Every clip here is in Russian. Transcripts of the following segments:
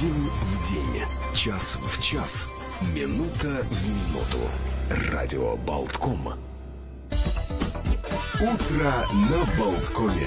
День в день, час в час, минута в минуту. Радио Болтком. Утро на Болткоме.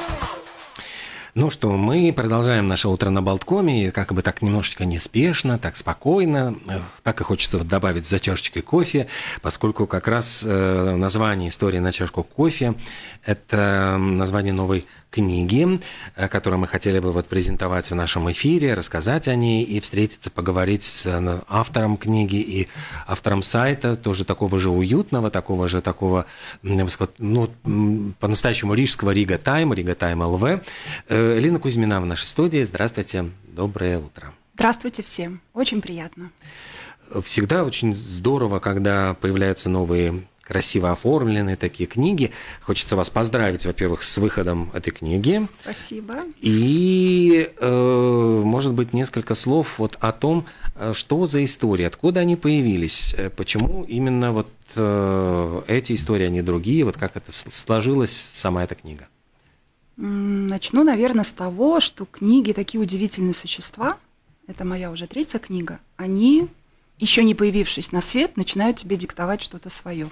Ну что, мы продолжаем наше утро на Болткоме, как бы так немножечко неспешно, так спокойно, так и хочется добавить за чашечкой кофе, поскольку как раз название «История на чашку кофе» – это название новой книги, которую мы хотели бы презентовать в нашем эфире, рассказать о ней и встретиться, поговорить с автором книги и автором сайта, тоже такого же уютного, такого, по-настоящему рижского Рига Тайм ЛВ. Лина Кузьмина в нашей студии. Здравствуйте, доброе утро. Здравствуйте всем, очень приятно. Всегда очень здорово, когда появляются новые красиво оформленные такие книги. Хочется вас поздравить, во-первых, с выходом этой книги. Спасибо. И, может быть, несколько слов о том, что за истории, откуда они появились, почему именно эти истории, а не другие, как это сложилась сама эта книга. Начну, наверное, с того, что книги «Такие удивительные существа», это моя уже третья книга, они, еще не появившись на свет, начинают тебе диктовать что-то свое.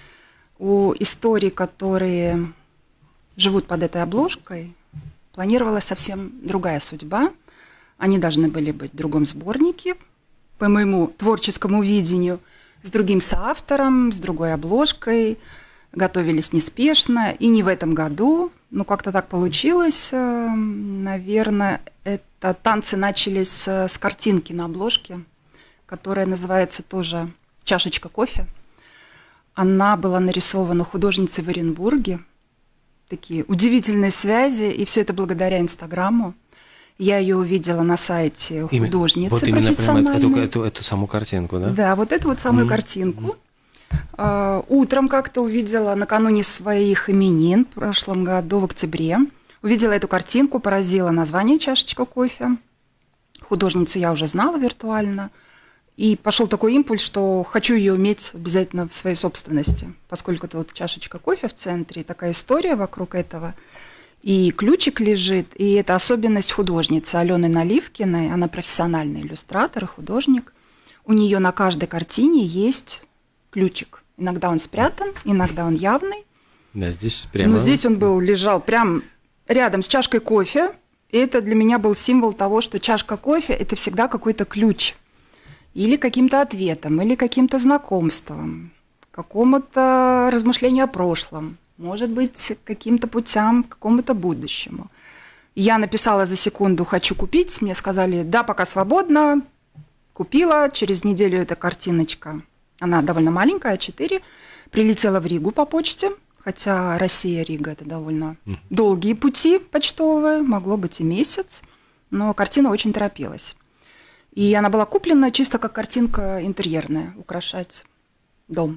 У историй, которые живут под этой обложкой, планировалась совсем другая судьба. Они должны были быть в другом сборнике, по моему творческому видению, с другим соавтором, с другой обложкой, готовились неспешно, и не в этом году. Как-то так получилось. Наверное, танцы начались с картинки на обложке, которая называется тоже «Чашечка кофе». Она была нарисована художницей в Оренбурге. Такие удивительные связи, и все это благодаря Инстаграму. Я ее увидела на сайте художницы профессиональной. Именно эту саму картинку, да? Да, эту самую картинку. Утром как-то увидела, накануне своих именин, в прошлом году, в октябре, увидела эту картинку, поразила название «Чашечка кофе». Художницу я уже знала виртуально. И пошел такой импульс, что хочу ее иметь обязательно в своей собственности, поскольку это чашечка кофе в центре, такая история вокруг этого. И ключик лежит, и это особенность художницы Алены Наливкиной, она профессиональный иллюстратор и художник. У нее на каждой картине есть ключик. Иногда он спрятан, иногда он явный. Да, здесь прямо... Но здесь он лежал прямо рядом с чашкой кофе, и это для меня был символ того, что чашка кофе – это всегда какой-то ключ. Или каким-то ответом, или каким-то знакомством, какому-то размышлению о прошлом, может быть, каким-то путям к какому-то будущему. Я написала за секунду «хочу купить», мне сказали «да, пока свободно», купила, через неделю эта картиночка, она довольно маленькая, А4, прилетела в Ригу по почте, хотя Россия-Рига – это довольно долгие пути почтовые, могло быть и месяц, но картина очень торопилась. И она была куплена чисто как картинка интерьерная, украшать дом.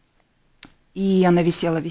И она висела,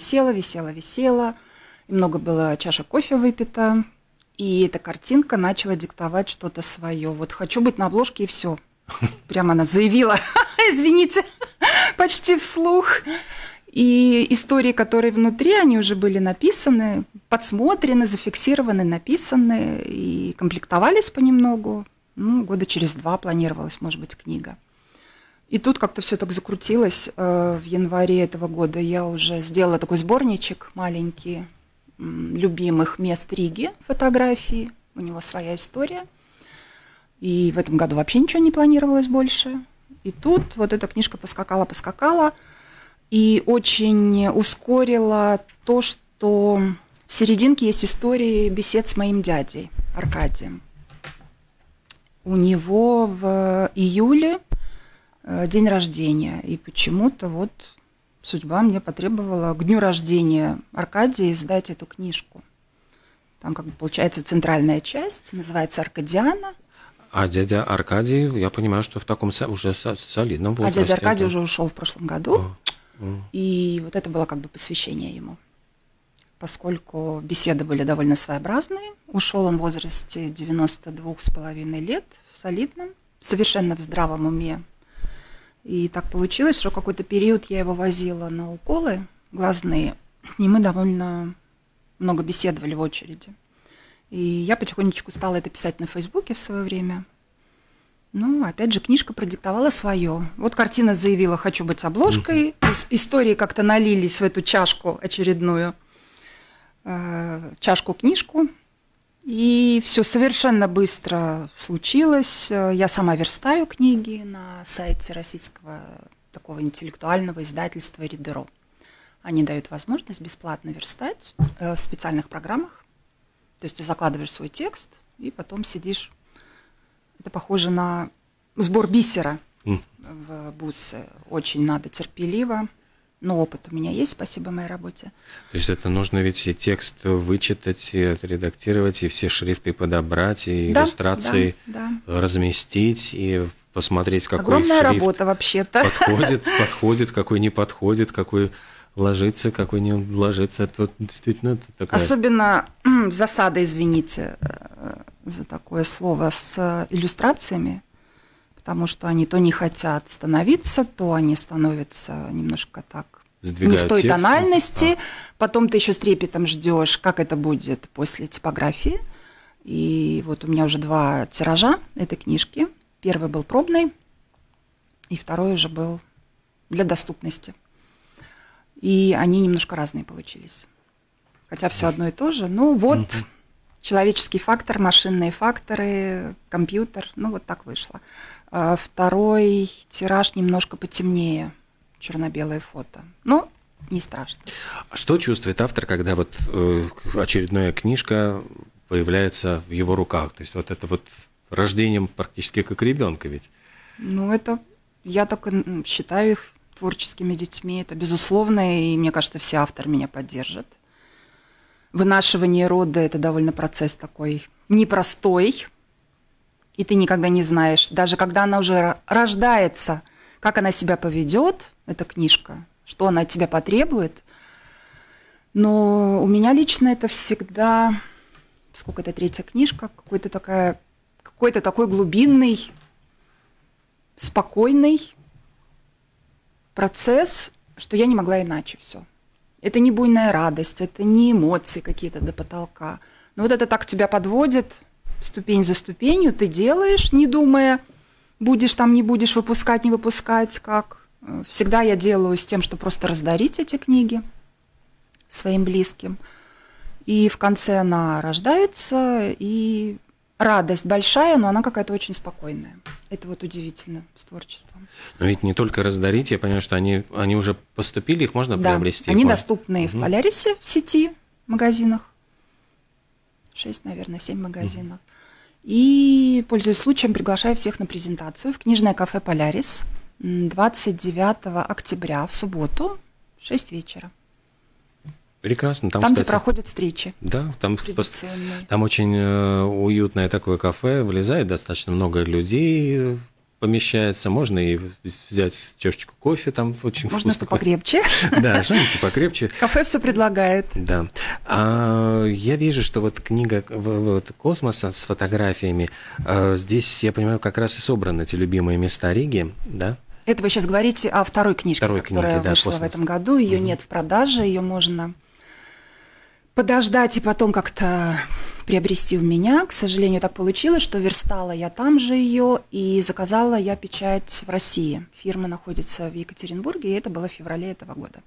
и много было чашек кофе выпито, и эта картинка начала диктовать что-то свое. Хочу быть на обложке, и все. Прямо она заявила, извините, почти вслух. И истории, которые внутри, они уже были написаны, подсмотрены, зафиксированы, написаны и комплектовались понемногу. Года через 2 планировалась, может быть, книга. И тут как-то все так закрутилось. В январе этого года я уже сделала такой сборничек маленький любимых мест Риги, фотографии. У него своя история. И в этом году вообще ничего не планировалось больше. И тут эта книжка поскакала. И очень ускорила то, что в серединке есть истории бесед с моим дядей Аркадием. У него в июле день рождения, и почему-то судьба мне потребовала к дню рождения Аркадия издать эту книжку. Там получается центральная часть, называется «Аркадиана». А дядя Аркадий, я понимаю, что в таком уже солидном возрасте. А дядя Аркадий уже ушел в прошлом году, и это было посвящение ему. Поскольку беседы были довольно своеобразные. Ушел он в возрасте 92,5 лет, в солидном, совершенно в здравом уме. И так получилось, что какой-то период я его возила на уколы глазные, и мы довольно много беседовали в очереди. И я потихонечку стала это писать на Фейсбуке в свое время. Ну, опять же, книжка продиктовала свое. Вот картина заявила: хочу быть обложкой. Истории как-то налились в эту чашку очередную, чашку-книжку. И все совершенно быстро случилось. Я сама верстаю книги на сайте российского такого интеллектуального издательства «Ридеро». Они дают возможность бесплатно верстать в специальных программах. То есть ты закладываешь свой текст и потом сидишь. Это похоже на сбор бисера в бусы. Очень надо терпеливо. Но опыт у меня есть, спасибо моей работе. То есть это нужно ведь и текст вычитать, и отредактировать, и все шрифты подобрать, и иллюстрации разместить, и посмотреть, какой огромная шрифт работа вообще-то. подходит, какой не подходит, какой ложится, какой не ложится. Это вот действительно такая... Особенно засада, извините за такое слово, с иллюстрациями, потому что они то не хотят становиться, то они становятся немножко так сдвигают не в той текст, тональности. Потом ты еще с трепетом ждешь, как это будет после типографии. И вот у меня уже 2 тиража этой книжки. Первый был пробный, и второй уже был для доступности. И они немножко разные получились. Хотя все одно и то же. Ну вот, человеческий фактор, машинные факторы, компьютер. Ну вот так вышло. Второй тираж немножко потемнее, черно-белое фото. Но не страшно. А что чувствует автор, когда вот очередная книжка появляется в его руках? То есть вот это вот рождением практически как ребенка ведь? Ну это, я так считаю их творческими детьми. Это безусловно, и мне кажется, все авторы меня поддержат. Вынашивание рода – это довольно процесс такой непростой. И ты никогда не знаешь, даже когда она уже рождается, как она себя поведет, эта книжка, что она от тебя потребует. Но у меня лично это всегда, сколько это 3-я книжка, какой-то такой глубинный, спокойный процесс, что я не могла иначе все. Это не буйная радость, это не эмоции какие-то до потолка. Но вот это так тебя подводит, ступень за ступенью ты делаешь, не думая, будешь там, не будешь выпускать, не выпускать, как. Всегда я делаю с тем, что просто раздарить эти книги своим близким. И в конце она рождается, и радость большая, но она какая-то очень спокойная. Это вот удивительно с творчеством. Но ведь не только раздарить, я понимаю, что они уже поступили, их можно приобрести. Они доступны в Полярисе, в сети, в магазинах. 6, наверное, 7 магазинов. И, пользуясь случаем, приглашаю всех на презентацию в книжное кафе «Полярис» 29 октября в субботу в 6 вечера. Прекрасно. Там, кстати, где проходят встречи. Да, там очень уютное такое кафе, влезает достаточно много людей, помещается, можно и взять чашечку кофе, там очень можно вкусно. Можно покрепче. Да, что-нибудь покрепче. Кафе все предлагает. Да. Я вижу, что вот книга «Космоса» с фотографиями, здесь, я понимаю, как раз и собраны эти любимые места Риги, да? Это вы сейчас говорите о второй книжке, которая вышла в этом году. Ее нет в продаже, ее можно подождать и потом как-то приобрести у меня. К сожалению, так получилось, что верстала я там же ее, и заказала я печать в России. Фирма находится в Екатеринбурге, и это было в феврале этого года.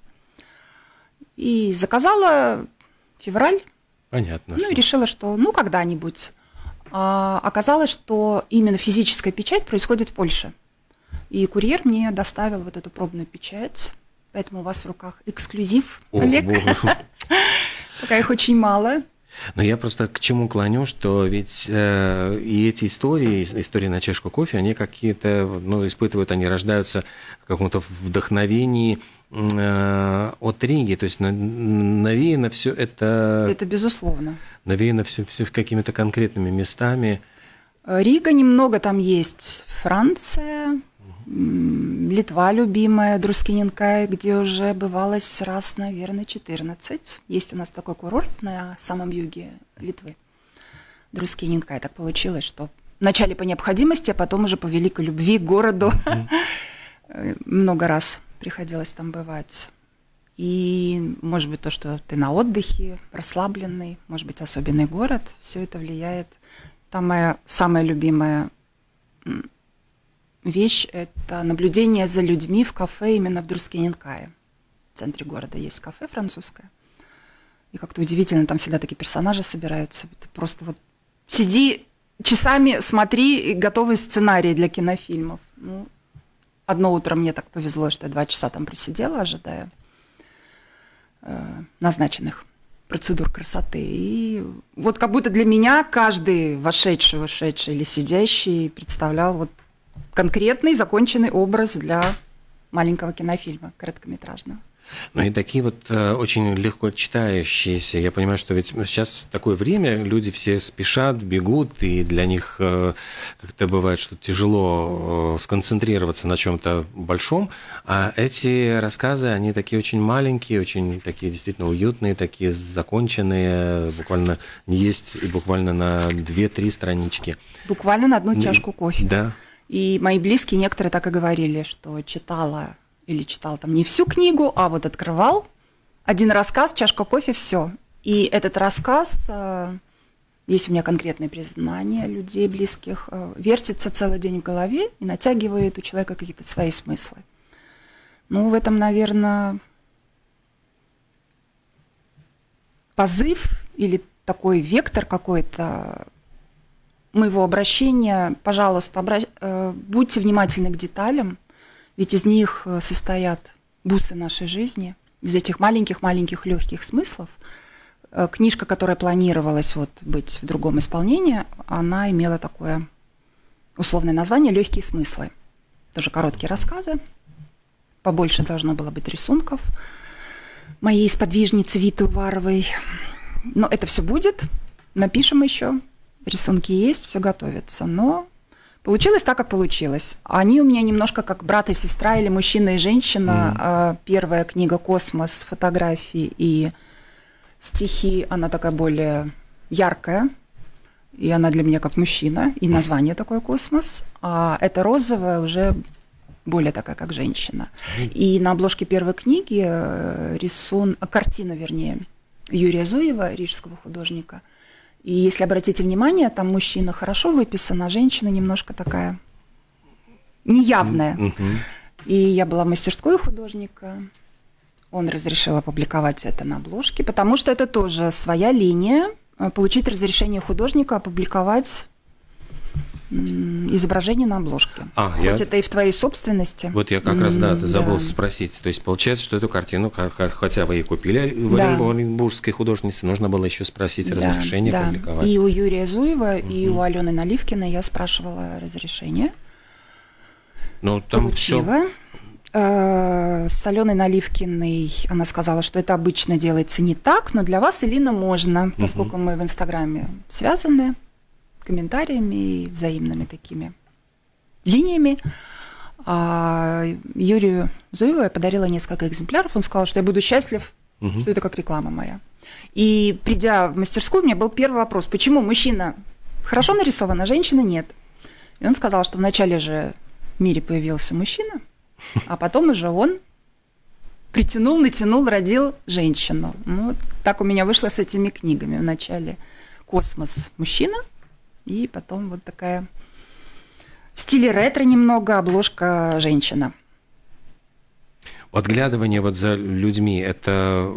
И заказала февраль. Понятно. Ну и решила, что когда-нибудь. Оказалось, что именно физическая печать происходит в Польше. И курьер мне доставил вот эту пробную печать. Поэтому у вас в руках эксклюзив, Олег. Пока их очень мало. Но я просто к чему клоню, что ведь и эти истории на чашку кофе, они какие-то, испытывают, они рождаются в каком-то вдохновении от Риги. То есть навеяно все это... Это безусловно. Навеяно все какими-то конкретными местами. Рига немного там есть. Франция, Литва любимая, Друскиненкай, где уже бывалось раз, наверное, 14. Есть у нас такой курорт на самом юге Литвы. Друскиненкай. Так получилось, что вначале по необходимости, а потом уже по великой любви к городу. Много раз приходилось там бывать. И, может быть, то, что ты на отдыхе, расслабленный, может быть, особенный город, все это влияет. Там моя самая любимая вещь – это наблюдение за людьми в кафе именно в Друскиненкае. В центре города есть кафе французское. И как-то удивительно, там всегда такие персонажи собираются. Ты просто вот сиди часами, смотри, и готовый сценарий для кинофильмов. Ну, одно утро мне так повезло, что я 2 часа там просидела, ожидая назначенных процедур красоты. И вот как будто для меня каждый вошедший, вышедший или сидящий представлял вот конкретный, законченный образ для маленького кинофильма короткометражного. Ну и такие вот очень легко читающиеся. Я понимаю, что ведь сейчас такое время, люди все спешат, бегут, и для них как-то бывает, что тяжело сконцентрироваться на чем-то большом. А эти рассказы, они такие очень маленькие, очень такие действительно уютные, такие законченные, буквально есть и буквально на 2-3 странички. Буквально на одну чашку кофе. Да. И мои близкие некоторые так и говорили, что читала или читал там не всю книгу, а вот открывал один рассказ, чашка кофе, все. И этот рассказ, есть у меня конкретные признания людей близких, вертится целый день в голове и натягивает у человека какие-то свои смыслы. Ну, в этом, наверное, позыв или такой вектор какой-то моего обращения. Пожалуйста, будьте внимательны к деталям, ведь из них состоят бусы нашей жизни, из этих маленьких-маленьких легких смыслов. Книжка, которая планировалась вот быть в другом исполнении, она имела такое условное название «Легкие смыслы». Тоже короткие рассказы, побольше должно было быть рисунков моей сподвижницы Виты Уваровой. Но это все будет, напишем еще, рисунки есть, все готовится, но... Получилось так, как получилось. Они у меня немножко как брат и сестра или мужчина и женщина. Первая книга «Космос», фотографии и стихи, она такая более яркая, и она для меня как мужчина, и название такое «Космос». А эта розовая уже более такая, как женщина. И на обложке первой книги картина, вернее, Юрия Зуева, рижского художника. И если обратите внимание, там мужчина хорошо выписан, а женщина немножко такая неявная. И я была в мастерской художника. Он разрешил опубликовать это на обложке, потому что это тоже своя линия. Получить разрешение художника опубликовать изображение на обложке. Хоть это и в твоей собственности. Вот я как раз, забыл спросить. То есть получается, что эту картину, хотя вы и купили в оренбургской художнице, нужно было еще спросить разрешение публиковать. И у Юрия Зуева, и у Алены Наливкиной я спрашивала разрешение. Ну, там получила. С Аленой Наливкиной она сказала, что это обычно делается не так, но для вас, Элина, можно, поскольку мы в Инстаграме связаны комментариями и взаимными такими линиями. А Юрию Зуеву я подарила несколько экземпляров. Он сказал, что я буду счастлив, что это как реклама моя. И придя в мастерскую, у меня был первый вопрос. Почему мужчина хорошо нарисован, а женщина нет? И он сказал, что вначале же в мире появился мужчина, а потом уже он притянул, натянул, родил женщину. Ну, вот так у меня вышло с этими книгами. Вначале «Космос» – мужчина, и потом вот такая в стиле ретро немного обложка женщина. Подглядывание вот за людьми – это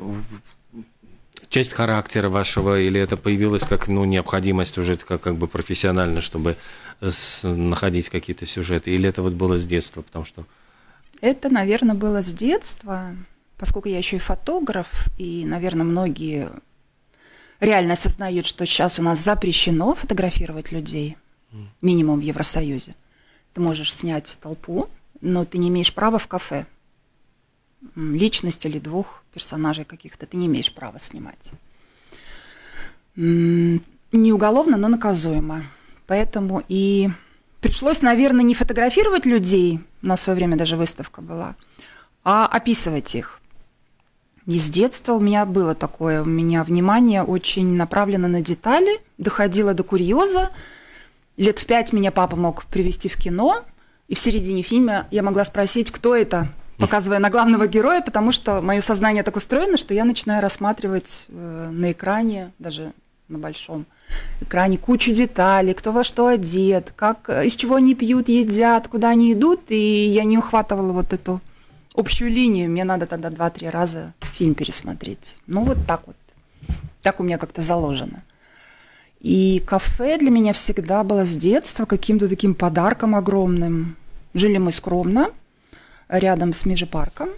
часть характера вашего, или это появилось как необходимость уже как бы профессионально, чтобы находить какие-то сюжеты, или это вот было с детства, потому что… Это, наверное, было с детства, поскольку я еще и фотограф, и, наверное, многие реально осознают, что сейчас у нас запрещено фотографировать людей, минимум в Евросоюзе. Ты можешь снять толпу, но ты не имеешь права в кафе. Личность или 2 персонажей каких-то ты не имеешь права снимать. Не уголовно, но наказуемо. Поэтому и пришлось, наверное, не фотографировать людей, у нас в свое время даже выставка была, а описывать их. И с детства у меня было такое, у меня внимание очень направлено на детали, доходило до курьеза. Лет в 5 меня папа мог привезти в кино, и в середине фильма я могла спросить, кто это, показывая на главного героя, потому что мое сознание так устроено, что я начинаю рассматривать на экране даже на большом экране кучу деталей, кто во что одет, как, из чего они пьют, едят, куда они идут, и я не ухватывала вот эту общую линию, мне надо тогда 2-3 раза фильм пересмотреть. Ну, вот так вот. Так у меня как-то заложено. И кафе для меня всегда было с детства каким-то таким подарком огромным. Жили мы скромно, рядом с Межипарком.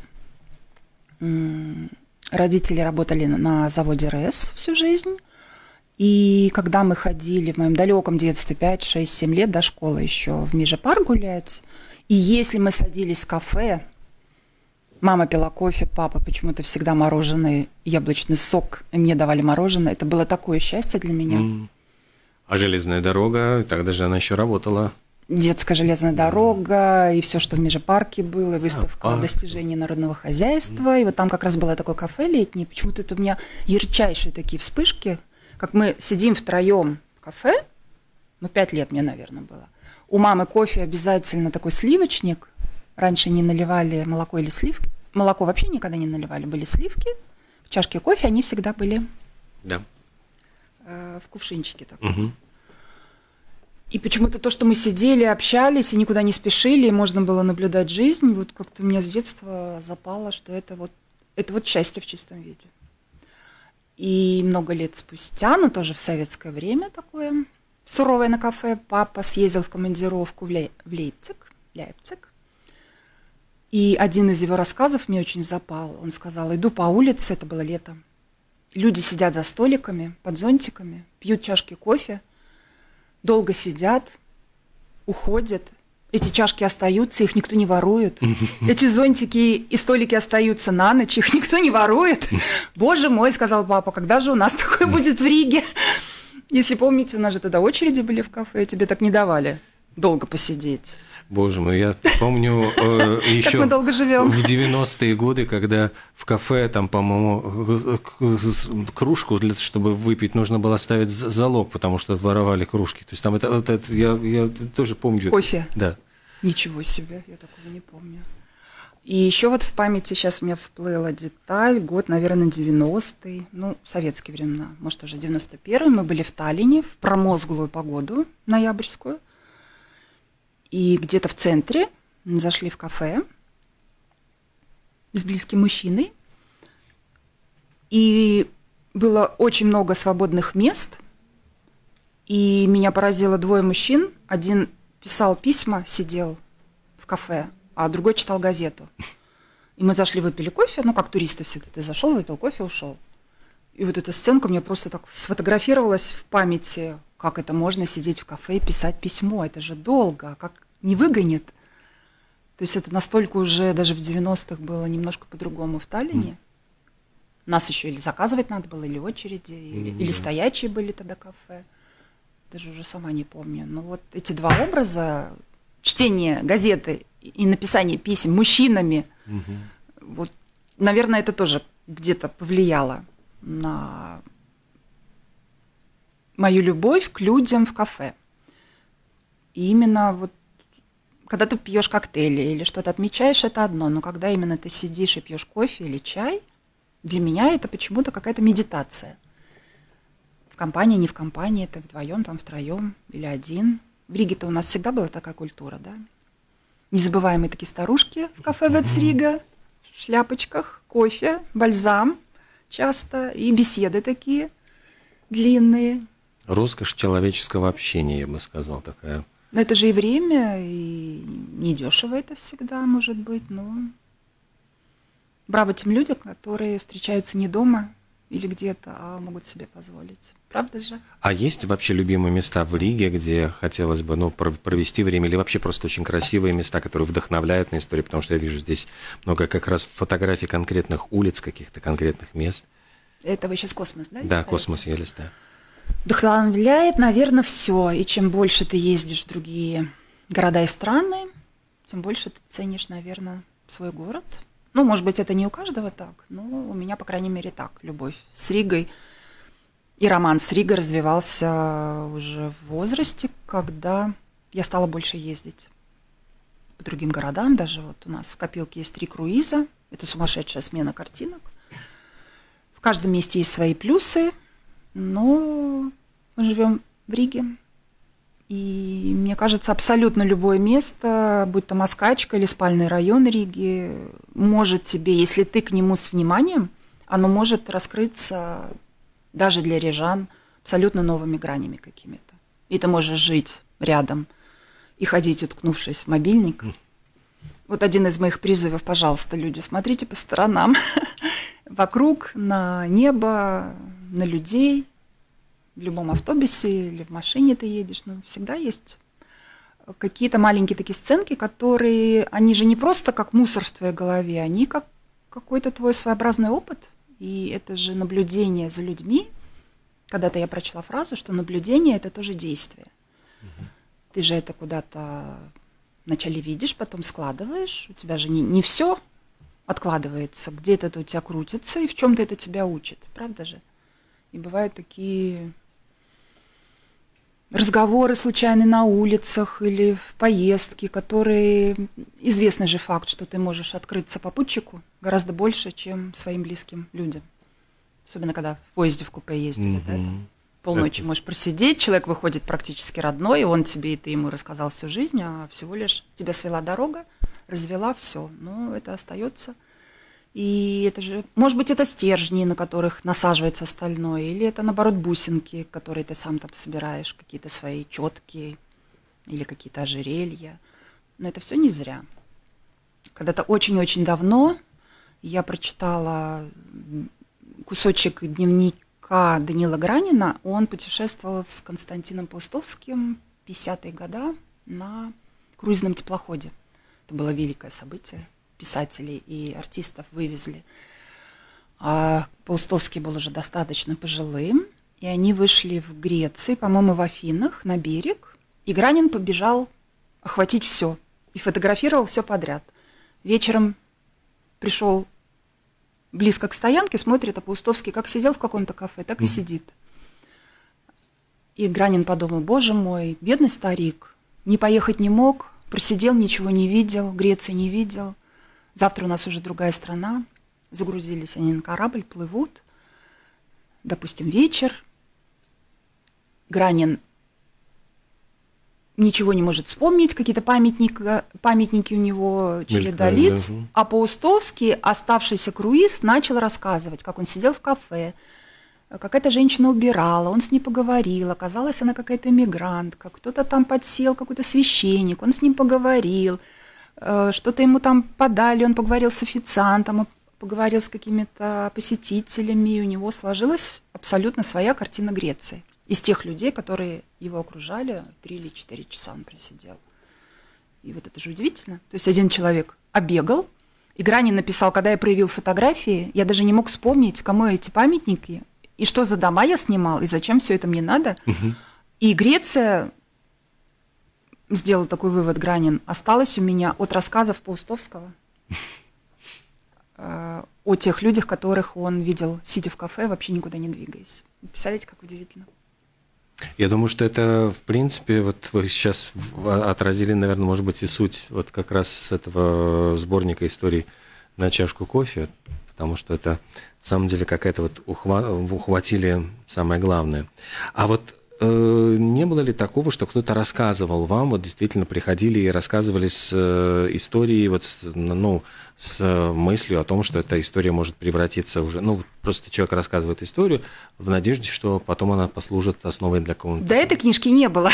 Родители работали на заводе РЭС всю жизнь. И когда мы ходили в моем далеком детстве, 5, 6, 7 лет до школы еще в Межипарк гулять, и если мы садились в кафе, мама пила кофе, папа почему-то всегда мороженое, яблочный сок, и мне давали мороженое. Это было такое счастье для меня. А железная дорога, тогда же она еще работала. Детская железная дорога, и все, что в Межипарке было, и выставка достижений народного хозяйства. И вот там как раз было такое кафе летнее. Почему-то это у меня ярчайшие такие вспышки, как мы сидим втроем в кафе, 5 лет мне, наверное, было. У мамы кофе обязательно такой сливочник. Раньше не наливали молоко или сливки. Молоко вообще никогда не наливали, были сливки. В чашке кофе они всегда были в кувшинчике таком. Угу. И почему-то то, что мы сидели, общались и никуда не спешили, и можно было наблюдать жизнь, вот как-то у меня с детства запало, что это вот счастье в чистом виде. И много лет спустя, но тоже в советское время такое суровое на кафе, папа съездил в командировку в Лейпциг. И один из его рассказов мне очень запал. Он сказал: иду по улице, это было летом, люди сидят за столиками, под зонтиками, пьют чашки кофе, долго сидят, уходят. Эти чашки остаются, их никто не ворует. Эти зонтики и столики остаются на ночь, их никто не ворует. Боже мой, сказал папа, когда же у нас такое будет в Риге? Если помните, у нас же тогда очереди были в кафе, тебе так не давали долго посидеть. Боже мой, я помню еще в 90-е годы, когда в кафе, там, по-моему, кружку, чтобы выпить, нужно было ставить залог, потому что воровали кружки. То есть там это я тоже помню. Кофе? Да. Ничего себе, я такого не помню. И еще вот в памяти сейчас у меня всплыла деталь, год, наверное, 90-й, советские времена, может, уже 91-й. Мы были в Таллине в промозглую погоду ноябрьскую. И где-то в центре зашли в кафе с близким мужчиной. И было очень много свободных мест. И меня поразило 2 мужчин. Один писал письма, сидел в кафе, а другой читал газету. И мы зашли, выпили кофе. Как туристы всегда. Ты зашел, выпил кофе, ушел. И вот эта сценка мне просто так сфотографировалась в памяти. Как это можно сидеть в кафе и писать письмо? Это же долго. Как не выгонит? То есть это настолько уже даже в 90-х было немножко по-другому в Таллине. Нас еще или заказывать надо было, или очереди, или стоячие были тогда кафе. Даже уже сама не помню. Но вот эти 2 образа, чтение газеты и написание писем мужчинами, вот, наверное, это тоже где-то повлияло на мою любовь к людям в кафе. И именно вот когда ты пьешь коктейли или что-то отмечаешь, это одно, но когда именно ты сидишь и пьешь кофе или чай, для меня это почему-то какая-то медитация. В компании, не в компании, это вдвоем, там втроем или один. В Риге-то у нас всегда была такая культура, да? Незабываемые такие старушки в кафе Ветсрига, в шляпочках, кофе, бальзам часто, и беседы такие длинные. Роскошь человеческого общения, я бы сказал, такая. Но это же и время, и недешево это всегда может быть, но браво тем людям, которые встречаются не дома или где-то, а могут себе позволить. Правда же? А есть вообще любимые места в Риге, где хотелось бы провести время, или вообще просто очень красивые места, которые вдохновляют на историю? Потому что я вижу здесь много как раз фотографий конкретных улиц, каких-то конкретных мест. Это вы сейчас космос, да? Да, космос я листаю. Вдохновляет, наверное, все. И чем больше ты ездишь в другие города и страны, тем больше ты ценишь, наверное, свой город. Может быть, это не у каждого так, но у меня, по крайней мере, так. Любовь с Ригой и роман с Ригой развивался уже в возрасте, когда я стала больше ездить по другим городам. Даже вот у нас в копилке есть 3 круиза. Это сумасшедшая смена картинок. В каждом месте есть свои плюсы Но мы живем в Риге, и мне кажется, абсолютно любое место, будь то Москачка или спальный район Риги, может тебе, если ты к нему с вниманием, оно может раскрыться даже для рижан абсолютно новыми гранями какими-то. И ты можешь жить рядом и ходить, уткнувшись в мобильник. Вот один из моих призывов: пожалуйста, люди, смотрите по сторонам, вокруг, на небо, на людей. В любом автобусе или в машине ты едешь, но всегда есть какие-то маленькие такие сценки, которые, они же не просто как мусор в твоей голове, они как какой-то твой своеобразный опыт. И это же наблюдение за людьми. Когда-то я прочла фразу, что наблюдение – это тоже действие. Ты же это куда-то вначале видишь, потом складываешь. У тебя же не все откладывается, где-то это у тебя крутится, и в чем-то это тебя учит, правда же? И бывают такие разговоры случайные на улицах или в поездке, которые... Известный же факт, что ты можешь открыться попутчику гораздо больше, чем своим близким людям. Особенно, когда в поезде в купе ездили, да? Полночи можешь просидеть, человек выходит практически родной, и он тебе, и ты ему рассказал всю жизнь, а всего лишь тебя свела дорога, развела все. Но это остается. И это же, может быть, это стержни, на которых насаживается остальное, или это, наоборот, бусинки, которые ты сам там собираешь, какие-то свои четкие или какие-то ожерелья. Но это все не зря. Когда-то очень-очень давно я прочитала кусочек дневника Данила Гранина. Он путешествовал с Константином Паустовским в 50-е годы на круизном теплоходе. Это было великое событие. Писателей и артистов вывезли. А Паустовский был уже достаточно пожилым, и они вышли в Греции, по-моему, в Афинах, на берег, и Гранин побежал охватить все и фотографировал все подряд. Вечером пришел близко к стоянке, смотрит, а Паустовский как сидел в каком-то кафе, так и сидит. И Гранин подумал: боже мой, бедный старик, не поехать не мог, просидел, ничего не видел, Греции не видел. Завтра у нас уже другая страна. Загрузились они на корабль, плывут. Допустим, вечер. Гранин ничего не может вспомнить, какие-то памятники у него череда лиц. Да. А Паустовский, оставшийся круиз, начал рассказывать, как он сидел в кафе, какая-то женщина убирала, он с ней поговорил, оказалось, она какая-то эмигрантка, кто-то там подсел, какой-то священник, он с ним поговорил. Что-то ему там подали, он поговорил с официантом, поговорил с какими-то посетителями, и у него сложилась абсолютно своя картина Греции. Из тех людей, которые его окружали, 3 или 4 часа он просидел. И вот это же удивительно. То есть один человек обегал, и Гранин написал: когда я проявил фотографии, я даже не мог вспомнить, кому эти памятники, и что за дома я снимал, и зачем все это мне надо. И Греция... Сделал такой вывод Гранин: осталось у меня от рассказов Паустовского о тех людях, которых он видел, сидя в кафе, вообще никуда не двигаясь. Представляете, как удивительно. Я думаю, что это, в принципе, вот вы сейчас отразили, наверное, может быть, и суть вот как раз с этого сборника историй «На чашку кофе», потому что это, на самом деле, какая-то вот ухватили самое главное. А вот не было ли такого, что кто-то рассказывал вам, вот действительно приходили и рассказывали с историей, вот, с мыслью о том, что эта история может превратиться уже, просто человек рассказывает историю в надежде, что потом она послужит основой для кого-нибудь? Да, этой книжки не было.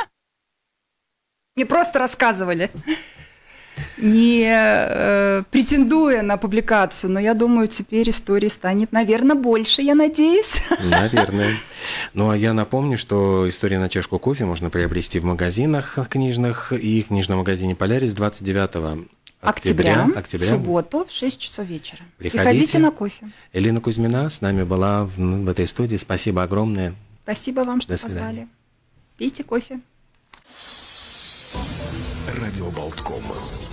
Мне просто рассказывали, не претендуя на публикацию, но я думаю, теперь истории станет, наверное, больше, я надеюсь. Наверное. Ну, а я напомню, что «История на чашку кофе» можно приобрести в магазинах книжных и в книжном магазине «Полярис» 29 октября, в субботу в 6 часов вечера. Приходите на кофе. Элина Кузьмина с нами была в этой студии. Спасибо огромное. Спасибо вам, что позвали. Пейте кофе. Радио Болтком.